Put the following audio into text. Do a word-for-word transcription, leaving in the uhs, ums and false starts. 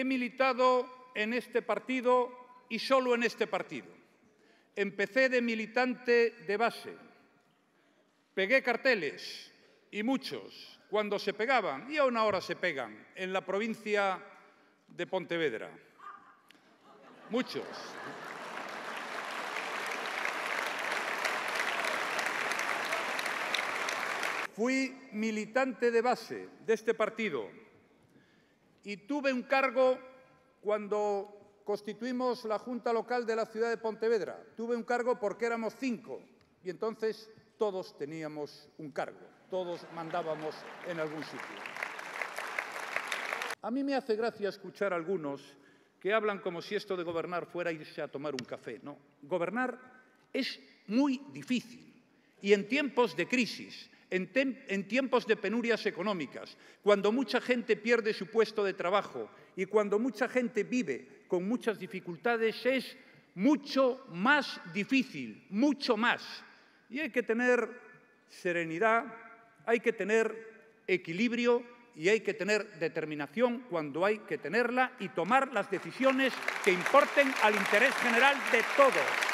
He militado en este partido y solo en este partido. Empecé de militante de base. Pegué carteles, y muchos, cuando se pegaban, y aún ahora se pegan, en la provincia de Pontevedra. Muchos. Fui militante de base de este partido y tuve un cargo cuando constituimos la Junta Local de la ciudad de Pontevedra. Tuve un cargo porque éramos cinco y entonces todos teníamos un cargo, todos mandábamos en algún sitio. A mí me hace gracia escuchar a algunos que hablan como si esto de gobernar fuera irse a tomar un café. No, gobernar es muy difícil y en tiempos de crisis, en, en tiempos de penurias económicas, cuando mucha gente pierde su puesto de trabajo y cuando mucha gente vive con muchas dificultades, es mucho más difícil, mucho más. Y hay que tener serenidad, hay que tener equilibrio y hay que tener determinación cuando hay que tenerla y tomar las decisiones que importen al interés general de todos.